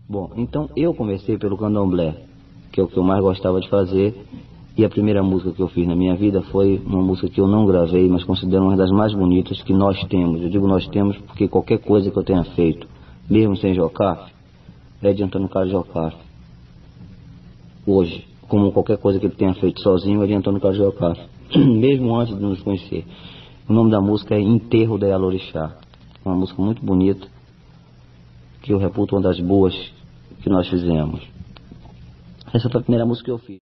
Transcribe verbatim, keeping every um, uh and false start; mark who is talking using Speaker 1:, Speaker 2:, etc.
Speaker 1: Bom, então eu comecei pelo candomblé, que é o que eu mais gostava de fazer, e a primeira música que eu fiz na minha vida foi uma música que eu não gravei, mas considero uma das mais bonitas que nós temos. Eu digo nós temos porque qualquer coisa que eu tenha feito, mesmo sem Jocafe, é de Antônio Carlos Jocafe. Hoje, como qualquer coisa que ele tenha feito sozinho, é de Antônio Carlos Jocafe, mesmo antes de nos conhecer. O nome da música é Enterro da Yalorixá, uma música muito bonita, que eu reputo uma das boas que nós fizemos. Essa foi a primeira música que eu fiz.